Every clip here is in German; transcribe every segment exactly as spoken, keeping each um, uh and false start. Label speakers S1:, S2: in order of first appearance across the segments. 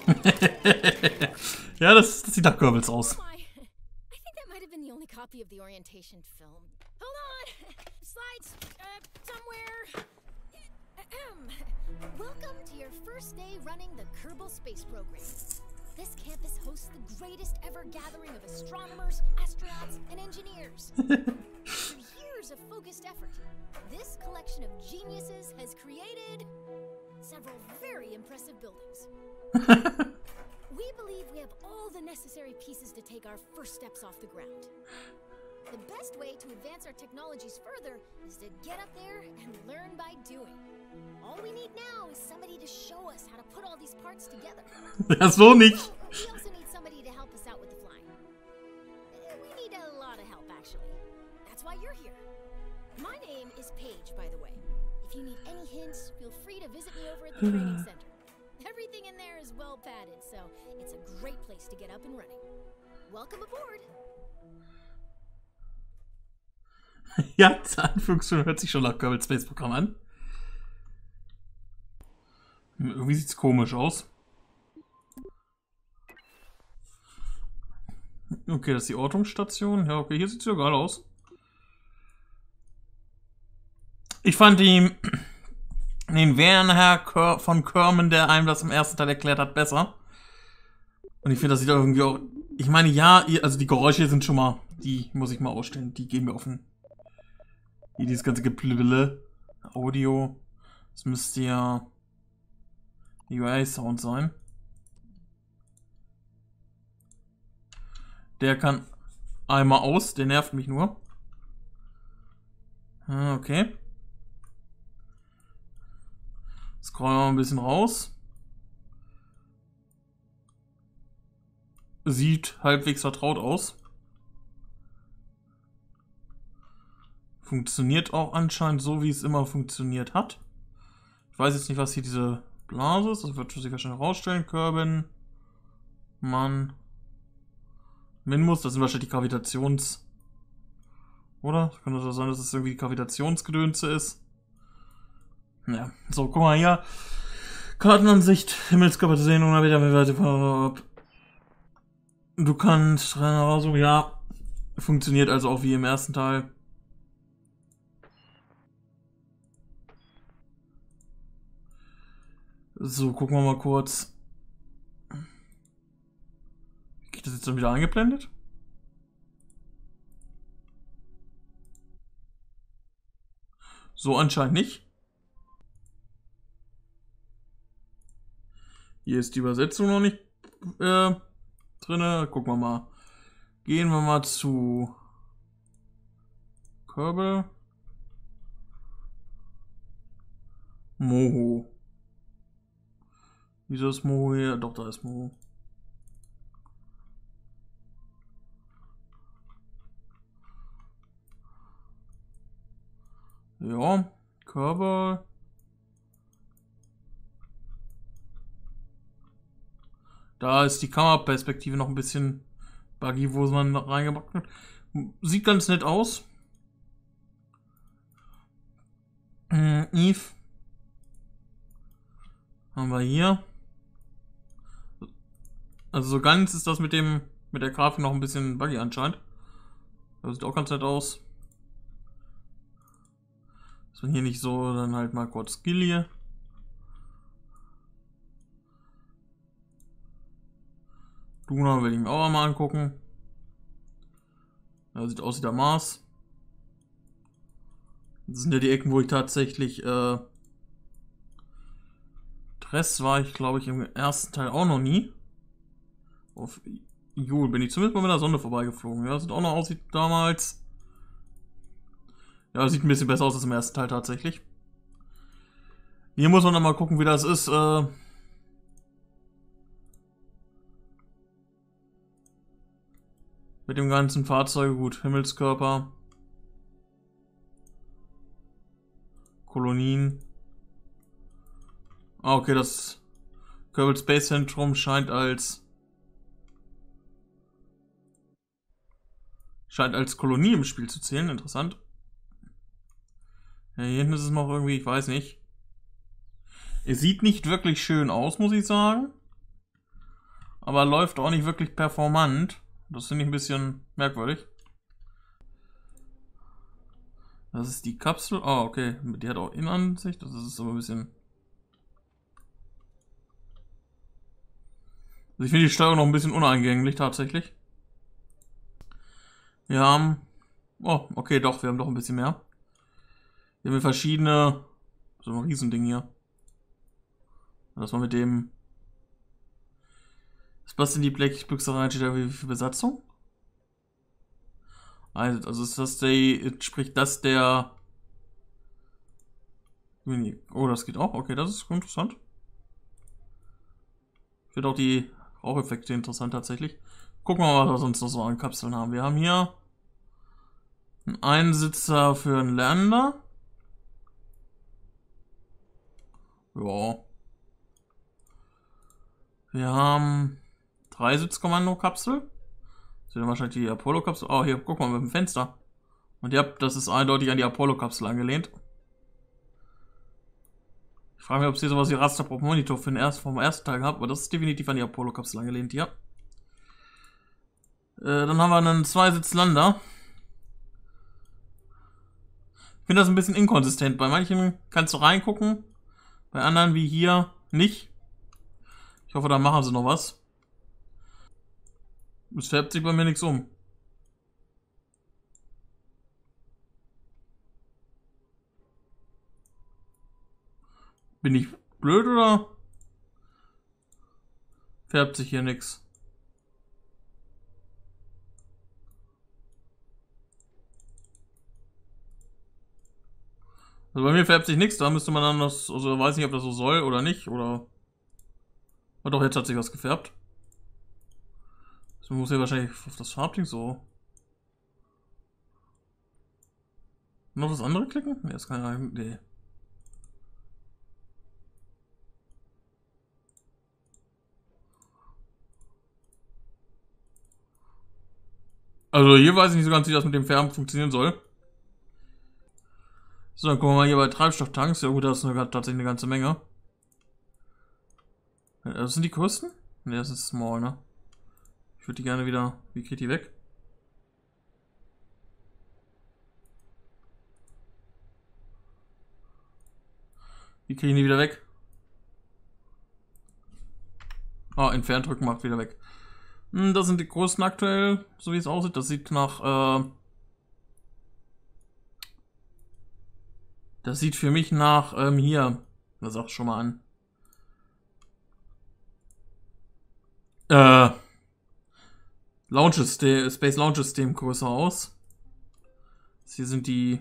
S1: Ja, das, das sieht nach Goebbels aus.
S2: Copy of the orientation film. Hold on! Slides, uh, somewhere. Welcome to your first day running the Kerbal Space Program. This campus hosts the greatest ever gathering of astronomers, astronauts, and engineers. After years of focused effort, this collection of geniuses has created several very impressive buildings. We believe we have all the necessary pieces to take our first steps off the ground. The best way to advance our technologies further is to get up there and learn by doing. All we need now is somebody to show us how to put all these parts together.
S1: Ja, so nicht.
S2: Oh, we also need somebody to help us out with the flying. We need a lot of help, actually. That's why you're here. My name is Paige, by the way. If you need any hints, feel free to visit me over at the training center. Everything in there is well padded, so it's a great place to get up and running. Welcome aboard.
S1: Ja, das Anführungsstrichen hört sich schon nach Kerbal Space Programm an. Irgendwie sieht's komisch aus. Okay, das ist die Ortungsstation. Ja, okay, hier sieht's ja geil aus. Ich fand die, den Werner von Kerman, der einem das im ersten Teil erklärt hat, besser. Und ich finde, das sieht auch irgendwie auch... Ich meine, ja, also die Geräusche sind schon mal... Die muss ich mal ausstellen. Die gehen mir offen. Hier dieses ganze Geplübele. Audio. Das müsste ja... U I-Sound sein. Der kann einmal aus. Der nervt mich nur. Okay. Scrollen wir mal ein bisschen raus. Sieht halbwegs vertraut aus. Funktioniert auch anscheinend so, wie es immer funktioniert hat. Ich weiß jetzt nicht, was hier diese Blase ist. Das wird sich wahrscheinlich rausstellen. Kerbin. Mann. Minmus, das sind wahrscheinlich die Gravitations... Oder? Kann das sein, dass es irgendwie die Gravitationsgedönse ist? Ja, so, guck mal hier. Kartenansicht, Himmelskörper zu sehen, unabhängig. Du kannst, also, ja, funktioniert also auch wie im ersten Teil. So, gucken wir mal kurz. Geht das jetzt dann wieder eingeblendet? So anscheinend nicht. Hier ist die Übersetzung noch nicht äh, drin. Gucken wir mal. Gehen wir mal zu Kerbal. Moho. Wieso ist Moho hier? Doch, da ist Moho. Ja, Kerbal. Da ist die Kameraperspektive noch ein bisschen buggy, wo man reingepackt hat. Sieht ganz nett aus. Äh, Eve. Haben wir hier. Also so ganz ist das mit dem mit der Grafik noch ein bisschen buggy anscheinend. Das sieht auch ganz nett aus. Dass man hier nicht so, dann halt mal kurz Skill hier. Luna will ich mir auch mal angucken. Ja, sieht aus wie der Mars. Das sind ja die Ecken, wo ich tatsächlich äh, Dress war ich, glaube ich, im ersten Teil auch noch nie. Auf Jul bin ich zumindest mal mit der Sonne vorbeigeflogen. Ja, sieht auch noch aus wie damals. Ja, sieht ein bisschen besser aus als im ersten Teil tatsächlich. Hier muss man dann mal gucken, wie das ist. Äh, mit dem ganzen Fahrzeug. Gut, Himmelskörper. Kolonien. Ah, okay, das Kerbal Space Zentrum scheint als scheint als Kolonie im Spiel zu zählen. Interessant. Ja, hier hinten ist es noch irgendwie, ich weiß nicht. Es sieht nicht wirklich schön aus, muss ich sagen. aber läuft auch nicht wirklich performant. Das finde ich ein bisschen merkwürdig. Das ist die Kapsel. Ah, oh, okay. Die hat auch Innenansicht. Das ist aber ein bisschen... Also ich finde die Steuerung noch ein bisschen uneingänglich tatsächlich. Wir haben... Oh, okay, doch. Wir haben doch ein bisschen mehr. Wir haben verschiedene... So ein Riesending hier. Das war mit dem... Was in die Blechbüchse rein steht, da wie viel Besatzung? Also, also ist das der... Sprich das der... Oh, das geht auch. Okay, das ist interessant. Ich finde auch die Raucheffekte interessant tatsächlich. Gucken wir mal, was wir sonst noch so an Kapseln haben. Wir haben hier einen Einsitzer für einen Lander. Ja. Wir haben Dreisitzkommando-Kapsel. Das ist ja wahrscheinlich die Apollo-Kapsel. Oh, hier, guck mal, mit dem Fenster. Und ja, das ist eindeutig an die Apollo-Kapsel angelehnt. Ich frage mich, ob es hier sowas wie Raster pro Monitor für den ersten, vom ersten Teil gehabt, aber das ist definitiv an die Apollo-Kapsel angelehnt, ja. Äh, dann haben wir einen Zweisitz-Lander. Ich finde das ein bisschen inkonsistent. Bei manchen kannst du reingucken, bei anderen wie hier nicht. Ich hoffe, da machen sie noch was. Es färbt sich bei mir nichts um. Bin ich blöd oder färbt sich hier nichts? Also bei mir färbt sich nichts, da müsste man dann das, also weiß nicht, ob das so soll oder nicht, oder... Oh doch, jetzt hat sich was gefärbt. Das muss hier wahrscheinlich auf das Farbding so... Noch das andere klicken? Ne, ist kein... Nee. Also hier weiß ich nicht so ganz, wie das mit dem Färben funktionieren soll. So, dann gucken wir mal hier bei Treibstofftanks. Ja gut, das ist eine, tatsächlich eine ganze Menge. Das sind die größten? Ne, das ist small, ne? Ich würde die gerne wieder... Wie geht die weg? Wie kriege ich die wieder weg? Ah, entfernt drücken macht wieder weg. Hm, das sind die größten aktuell, so wie es aussieht. Das sieht nach... Äh das sieht für mich nach... Ähm, hier... Was sag's schon mal an? Äh... Launch System, Space Launch System größer aus. Hier sind die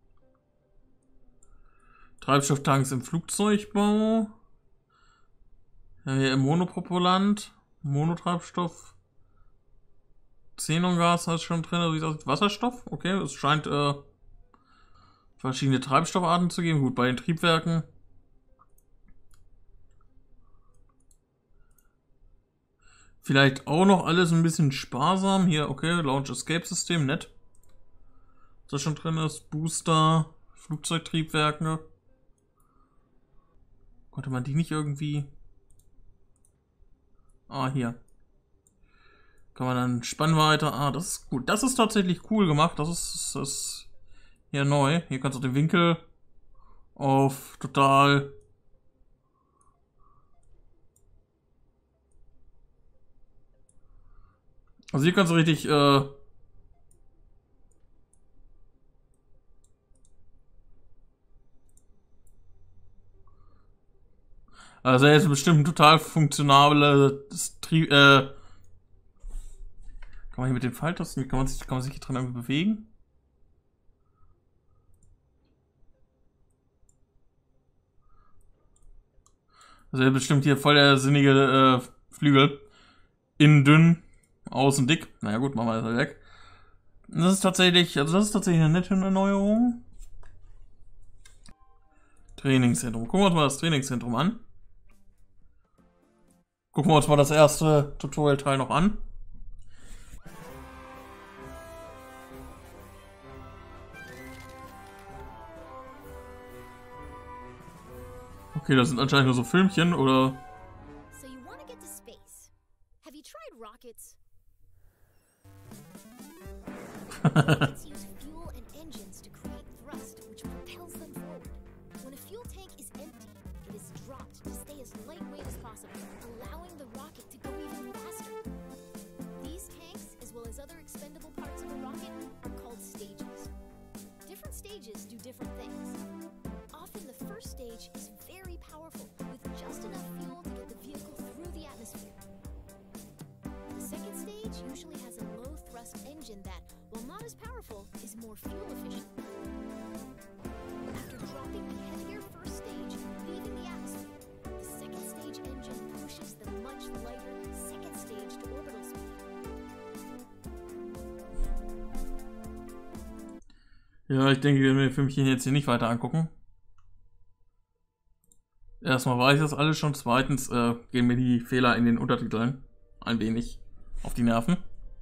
S1: Treibstofftanks im Flugzeugbau. Ja, hier im Monopropellant. Monotreibstoff. Xenongas ist schon drin. Also wie aussieht. Wasserstoff. Okay, es scheint äh, verschiedene Treibstoffarten zu geben. Gut, bei den Triebwerken. Vielleicht auch noch alles ein bisschen sparsam. Hier, okay, Launch Escape System, nett. Was da schon drin ist. Booster, Flugzeugtriebwerke. Konnte man die nicht irgendwie... Ah, hier. Kann man dann Spannweite... Ah, das ist gut. Das ist tatsächlich cool gemacht. Das ist, das ist hier neu. Hier kannst du den Winkel auf total... Also hier kannst du richtig... Äh Also er ist bestimmt ein total funktionables Tri äh kann man hier mit den Pfeiltasten, kann man sich, kann man sich hier drin irgendwie bewegen? Also er ist bestimmt hier voll der sinnige äh, Flügel. Innen dünn, außen dick. Naja gut, machen wir das weg. Das ist tatsächlich, also das ist tatsächlich eine nette Erneuerung. Trainingszentrum. Gucken wir uns mal das Trainingszentrum an. Gucken wir uns mal das erste Tutorial-Teil noch an. Okay, das sind anscheinend nur so Filmchen, oder?
S2: So you want to get to space. Have you stages do different things. Often the first stage is very powerful, with just enough fuel to get the vehicle through the atmosphere. The second stage usually has a low-thrust engine that, while not as powerful, is more fuel efficient. After dropping the heavier first stage and leaving the atmosphere, the second stage engine pushes the much lighter second stage to orbital speed.
S1: Ja, ich denke, wir werden den Filmchen jetzt hier nicht weiter angucken. Erstmal weiß ich das alles schon. Zweitens äh, gehen mir die Fehler in den Untertiteln ein wenig auf die Nerven.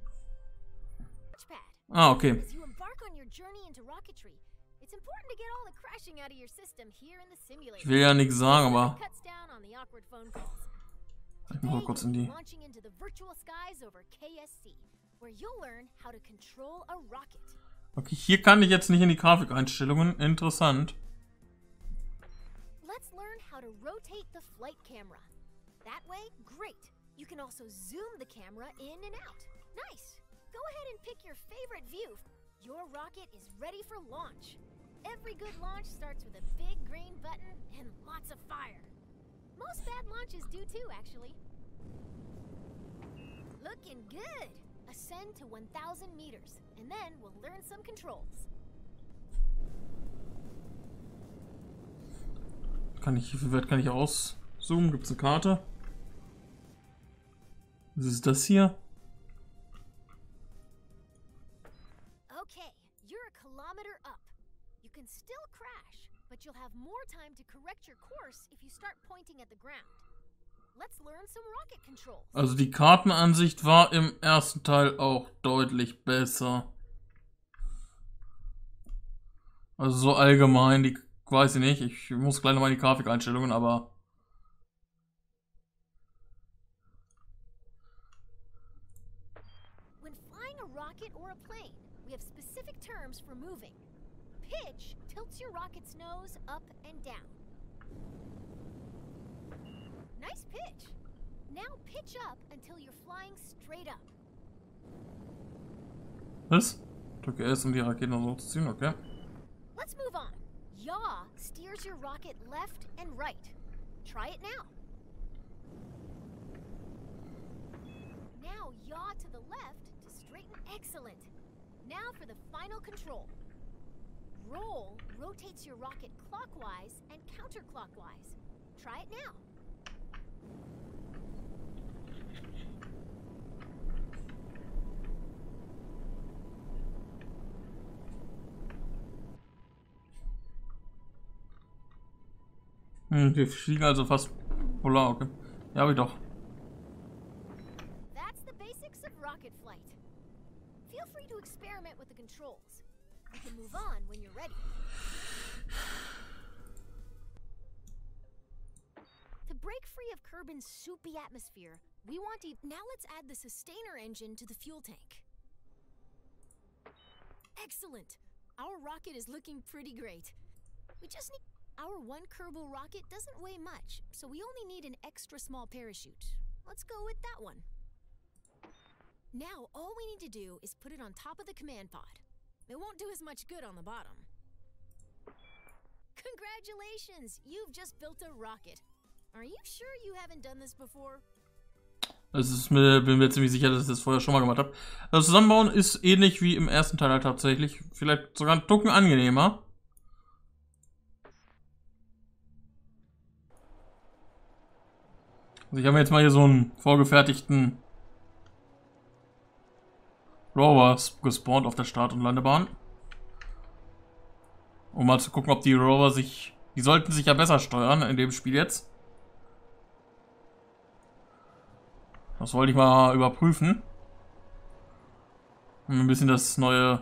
S1: Ah, okay. Ich will ja nichts sagen, aber ich muss mal kurz in die... Okay, hier kann ich jetzt nicht in die Grafikeinstellungen. Interessant.
S2: Let's learn how to rotate the flight camera. That way, great. You can also zoom the camera in and out. Nice. Go ahead and pick your favorite view. Your rocket is ready for launch. Every good launch starts with a big green button and lots of fire. Most bad launches do too, actually. Looking good. Ascend to one thousand meters, and then we'll learn some controls.
S1: Kann ich, wie weit kann ich rauszoomen? Gibt es eine Karte? Was ist das hier?
S2: Okay, you're a kilometer up. You can still crash, but you'll have more time to correct your course if you start pointing at the ground. Let's learn some rocket controls.
S1: Also die Kartenansicht war im ersten Teil auch deutlich besser. Also so allgemein, die weiß ich nicht. Ich muss gleich nochmal in die Grafikeinstellungen, aber
S2: when flying a rocket or a plane, we have specific terms for moving. Pitch tilts your rocket's nose up and down. Nice pitch. Now pitch up until you're flying straight up.
S1: was? Drücke S, um die Rakete noch so zu ziehen, okay.
S2: Let's move on. Yaw steers your rocket left and right. Try it now. Now yaw to the left to straighten. Excellent. Now for the final control. Roll rotates your rocket clockwise and counterclockwise. Try it now.
S1: Hm, wir fliegen also fast polar, okay. Ja, habe ich doch.
S2: That's the basics of rocket flight. Feel free to experiment with the controls. You can move on when you're ready. To break free of Kerbin's soupy atmosphere, we want to... Now let's add the sustainer engine to the fuel tank. Excellent. Our rocket is looking pretty great. We just need... Our one Kerbal rocket doesn't weigh much, so we only need an extra small parachute. Let's go with that one. Now, all we need to do is put it on top of the command pod. It won't do as much good on the bottom. Congratulations! You've just built a rocket. Are you sure you haven't done this before?
S1: Das ist mir, bin mir ziemlich sicher, dass ich das vorher schon mal gemacht habe. Das Zusammenbauen ist ähnlich wie im ersten Teil halt tatsächlich. Vielleicht sogar ein Tucken angenehmer. Also ich habe jetzt mal hier so einen vorgefertigten Rover gespawnt auf der Start- und Landebahn. Um mal zu gucken, ob die Rover sich... Die sollten sich ja besser steuern in dem Spiel jetzt. Das wollte ich mal überprüfen. Und ein bisschen das neue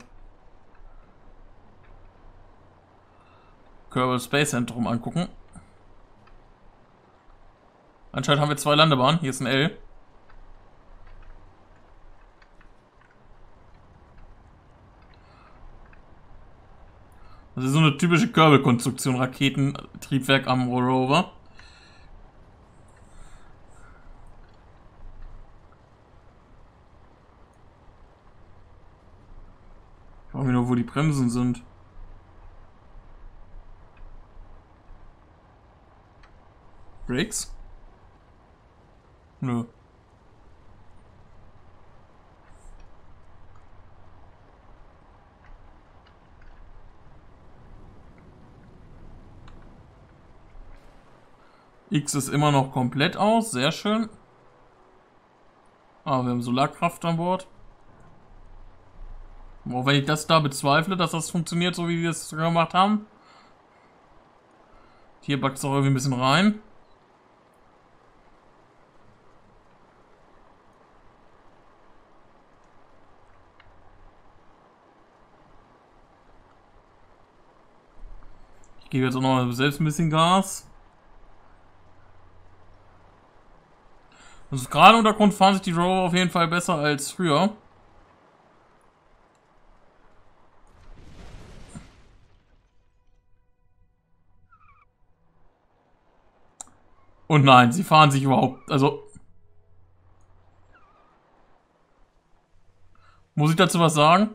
S1: Kerbal Space Zentrum angucken. Anscheinend haben wir zwei Landebahnen. Hier ist ein L. Das ist so eine typische Kerbal-Konstruktion. Raketentriebwerk am Rover. Ich frage mich nur, wo die Bremsen sind. Drakes? Nö. X ist immer noch komplett aus, sehr schön. Aber wir haben Solarkraft an Bord. Auch wenn ich das da bezweifle, dass das funktioniert, so wie wir es gemacht haben. Hier backt es auch irgendwie ein bisschen rein. Ich gebe jetzt auch noch selbst ein bisschen Gas. Also gerade im Untergrund fahren sich die Rover auf jeden Fall besser als früher. Und nein, sie fahren sich überhaupt, also... Muss ich dazu was sagen?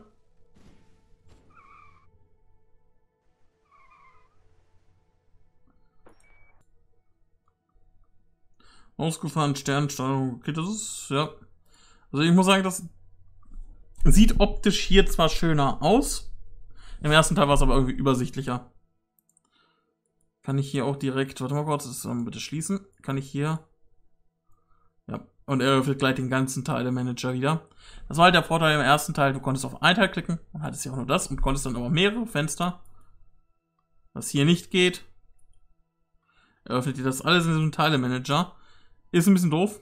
S1: Ausgefahren, Sternsteuerung, okay, das ist, ja. Also ich muss sagen, das sieht optisch hier zwar schöner aus. Im ersten Teil war es aber irgendwie übersichtlicher. Kann ich hier auch direkt, warte mal kurz, das ähm, bitte schließen. Kann ich hier, ja, und er öffnet gleich den ganzen Teile-Manager wieder. Das war halt der Vorteil im ersten Teil, du konntest auf ein Teil klicken und hattest ja auch nur das und konntest dann aber mehrere Fenster. Was hier nicht geht. Er öffnet dir das alles in diesem Teile-Manager. Ist ein bisschen doof.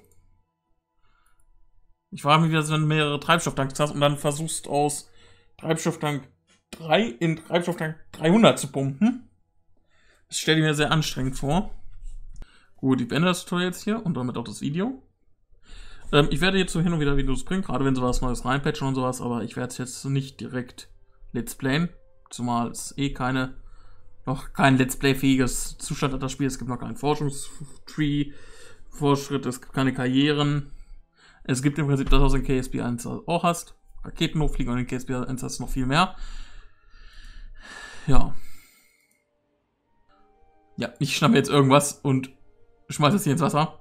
S1: Ich frage mich, wie das, wenn du mehrere Treibstofftanks hast und dann versuchst aus Treibstofftank drei in Treibstofftank dreihundert zu pumpen. Das stelle ich mir sehr anstrengend vor. Gut, ich beende das Tutorial jetzt hier und damit auch das Video. Ähm, ich werde jetzt so hin und wieder Videos bringen, gerade wenn sowas Neues reinpatchen und sowas, aber ich werde es jetzt nicht direkt Let's Playen. Zumal es eh keine, noch kein Let's Play-fähiges Zustand hat das Spiel. Es gibt noch keinen Forschungstree. Fortschritt, es gibt keine Karrieren. Es gibt im Prinzip das, was du in K S P eins auch hast. Raketen hochfliegen und in K S P eins hast du noch viel mehr. Ja. Ja, ich schnappe jetzt irgendwas und schmeiße es hier ins Wasser.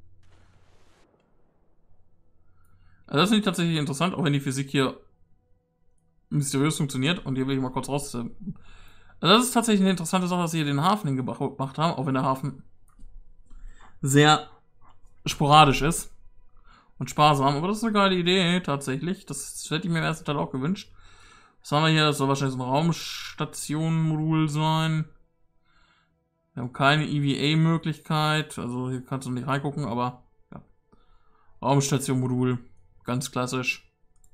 S1: Also das finde ich tatsächlich interessant, auch wenn die Physik hier mysteriös funktioniert. Und hier will ich mal kurz raus. Also das ist tatsächlich eine interessante Sache, dass sie hier den Hafen hingebracht haben, auch wenn der Hafen sehr sporadisch ist und sparsam, aber das ist eine geile Idee, tatsächlich. Das hätte ich mir im ersten Teil auch gewünscht. Was haben wir hier? Das soll wahrscheinlich so ein Raumstation-Modul sein. Wir haben keine E V A-Möglichkeit, also hier kannst du nicht reingucken, aber ja. Raumstation-Modul, ganz klassisch.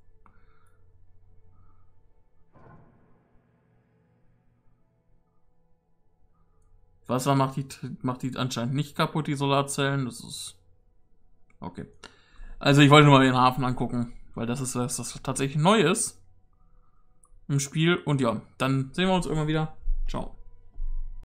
S1: Wasser macht die, macht die anscheinend nicht kaputt, die Solarzellen. Das ist... Okay. Also ich wollte nur mal den Hafen angucken, weil das ist was, das tatsächlich neu ist im Spiel. Und ja, dann sehen wir uns irgendwann wieder. Ciao.